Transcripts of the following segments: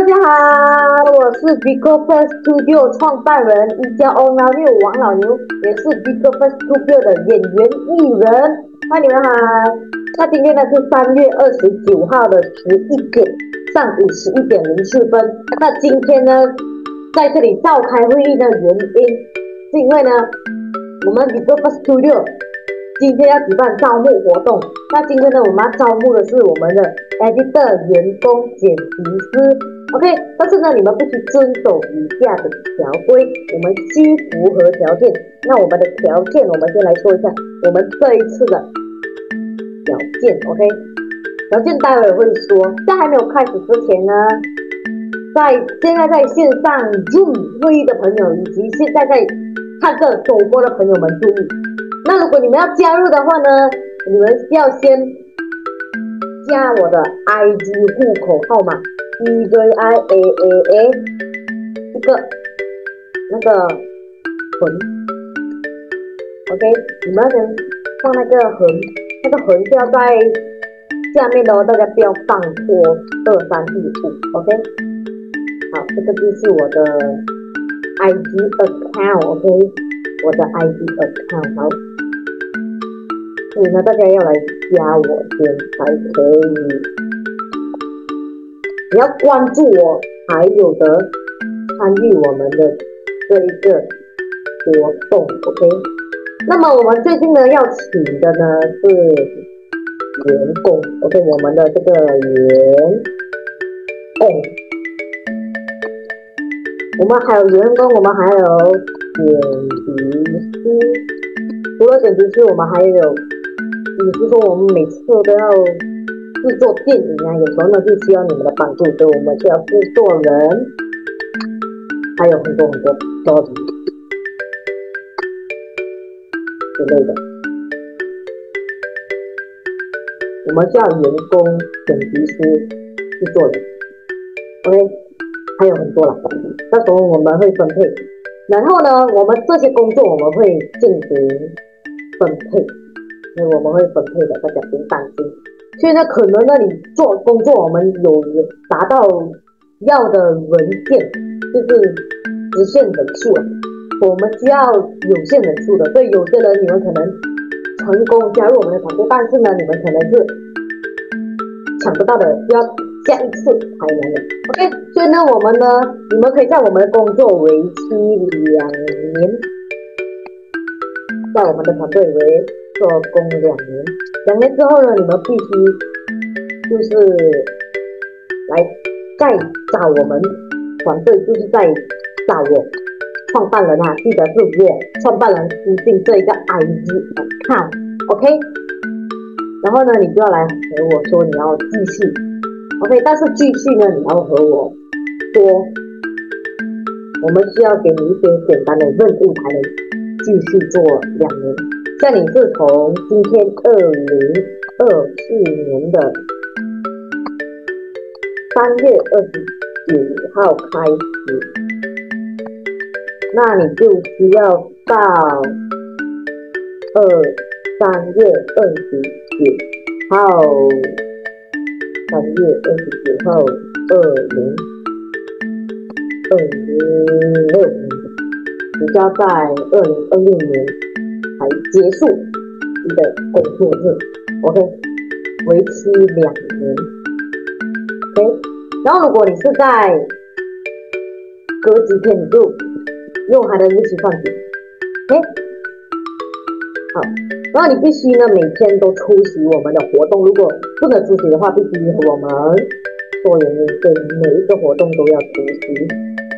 家好，我是 Bigo First Studio 创办人一家 Owner 王老牛，也是 Bigo First Studio 的演员艺人，欢迎你们好。那今天呢是3月29号的11点，上午11点04分。那今天呢，在这里召开会议的原因，是因为呢，我们 Bigo First Studio 今天要举办招募活动。那今天呢，我们要招募的是我们的 editor 员工剪辑师。OK， 但是呢，你们必须遵守以下的条规，我们需符合条件。那我们的条件，我们先来说一下我们这一次的条件。OK， 条件待会会说。在还没有开始之前呢，现在在线上 Zoom 会议的朋友，以及现在在看着首播的朋友们注意。那如果你们要加入的话呢，你们要先加我的 ID 户口号码。EJIAAA 一个那个横 ，OK， 你们要先放那个横，那个横是要在下面的哦，大家不要放错2、3、4、5 ，OK， 好，这个就是我的 ID account，OK， 我的 ID account， 好，所以呢，大家要来加我先才可以。你要关注我，才有得参与我们的这一个活动 ，OK？ 那么我们最近呢要请的呢是员工 ，OK？ 我们的这个员工，我们还有员工，我们还有剪辑师。除了剪辑师，我们还有，也就是说我们每次都要制作电影啊，有时候呢就需要你们的帮助，所以我们需要制作人，还有很多很多道具之类的。我们需要员工、剪辑师、制作人 ，OK， 还有很多啦。到时候我们会分配，然后呢，我们这些工作我们会进行分配，所以我们会分配的，大家不用担心。所以呢，可能呢，你做工作我们有达到要的文件，就是直线人数了，我们需要有限人数的，所以有些人你们可能成功加入我们的团队，但是呢，你们可能是抢不到的，要下一次才能的。OK， 所以呢，我们呢，你们可以在我们的工作为期2年，在我们的团队为做工2年。2年之后呢，你们必须就是来再找我们团队，就是在找我创办人啊，记得是我创办人私信这一个 ID account，OK？ 然后呢，你就要来和我说你要继续 ，OK？ 但是继续呢，你要和我说，我们需要给你一些简单的任务才能继续做2年。像你是从今天2024年的3月29号开始，那你就需要到3月29号2026年，你就要在2026年才结束你的工作日 ，OK， 为期2年 ，OK。然后如果你是在隔几天，你就用它的日期算起 ，OK。好，然后你必须呢每天都出席我们的活动，如果不能出席的话，必须和我们说原因，所以每一个活动都要出席。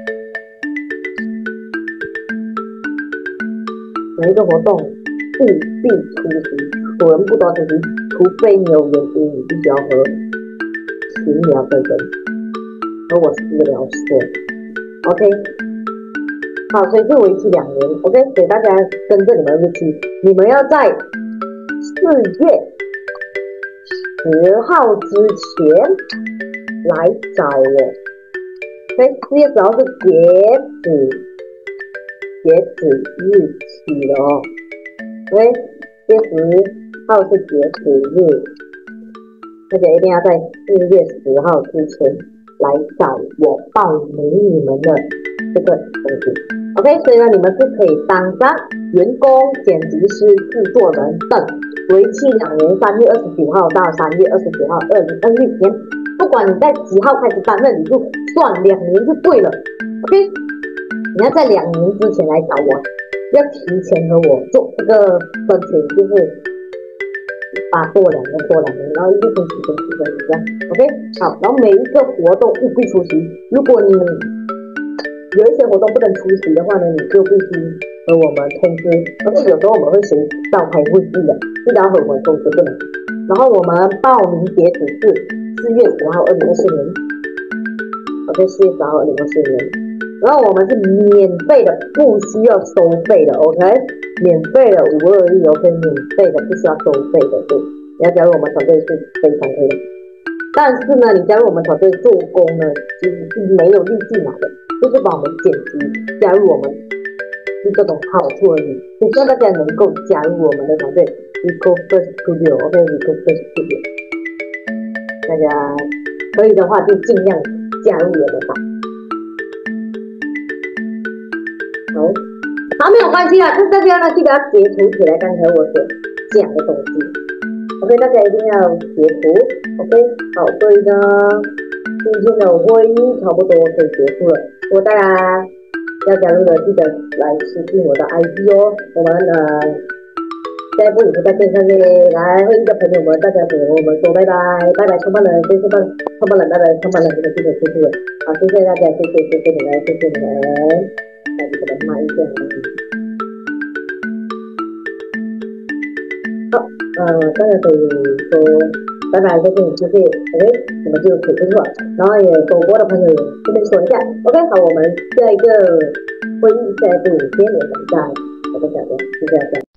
每一个活动务必出席，有人不多出席，除非你有原因，你必须要和群聊的人和我私聊说 ，OK？ 好，所以是为期2年 ，OK？ 所以大家跟着你们的日期，你们要在4月10号之前来找我 ，OK？ 4月10号是截止日期了哦 ，OK， 4月10号是截止日，大家一定要在4月10号之前来找我报名你们的这个东西。OK， 所以呢，你们是可以当上员工、剪辑师、制作人等，为期2年，3月29号到3月29号，2026年。不管你在几号开始担任，你就算2年就对了。OK， 你要在2年之前来找我，要提前和我做这个申请，就是把多2年，然后1分10分这样。OK， 好，然后每一个活动务必出席。如果你有一些活动不能出席的话呢，你就必须和我们通知。而且有时候我们会随召开会议的，记得要和我们通知不能。然后我们报名截止是4月10号2024年。OK， 4月10号2024年。然后我们是免费的，不需要收费的 ，OK， 免费的521 ，OK， 免费的，不需要收费的，对，你要加入我们团队是非常可以的。但是呢，你加入我们团队做工呢，其实是没有利息拿的，就是把我们剪辑加入我们是这种好处而已。所以希望大家能够加入我们的团队 ，Eco First Studio，OK，Eco First Studio， 大家可以的话就尽量加入我们吧。好，没有关系啦，但大家呢记得要截图起来刚才我所讲的东西。OK， 大家一定要截图。OK， 好，所以呢，今天的会议差不多可以结束了。如果大家要加入的，记得来私信我的 IG 哦。我们下一步也会在线上面来会议的朋友们，大家给我们说拜拜，拜拜创办人，谢谢创办人，拜拜创办人，这个记得结束了。好，谢谢大家，谢谢你们，谢谢你们。再给它慢一点。好，大家可以说拜拜，谢谢 ，OK， 我们就可以结束了。然后也走过的朋友也顺便说一下 ，OK， 好，我们下一个会议，下一部影片我们再讲的，谢谢大家。